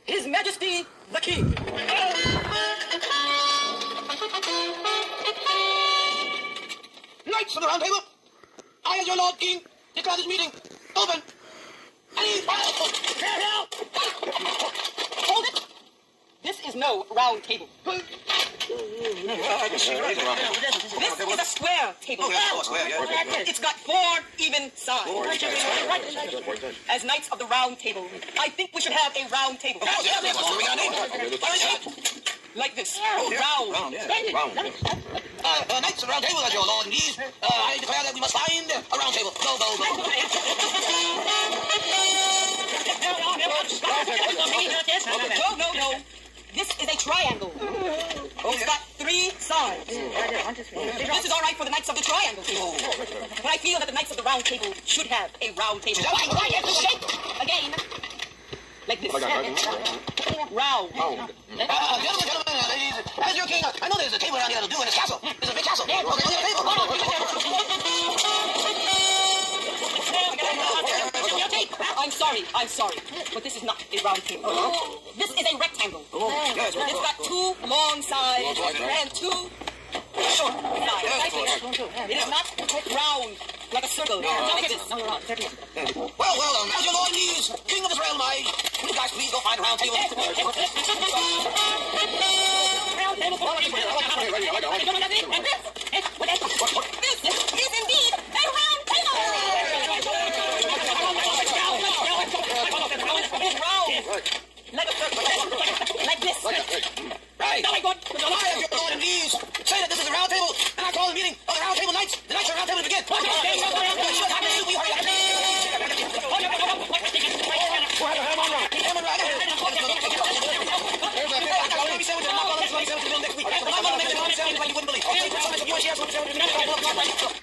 His Majesty the King. Knights of the Round Table, I, as your Lord King, declare this meeting open. Hold it! This is no round table. This is a square table. It's got 4 even sides. As Knights of the Round Table, I think we should have a round table. Like this. Round. Knights of the Round Table, as your Lord indeed, I declare that we must find a round table. Go. No. This is a triangle. It's got 3 sides. This is all right for the Knights of the Triangle table. But I feel that the Knights of the Round Table should have a round table. Again. Like this. Round. Gentlemen, ladies, as your king, I know there's a table around here to do in this castle. There's a big castle. I'm sorry, but this is not a round table. This is a rectangle. It's got 2 long sides and 2 short sides. It is not round like a circle. Like this. Well, as your Lord needs, King of this realm, will you guys please go find a round table? This is indeed a round table. Like a circle. Like this. Right. Very good. I, as your Lord and Liege, say that this is a round table, and I call the meeting of the Round Table Knights. The Knights of the Round Table to begin. Hurry up.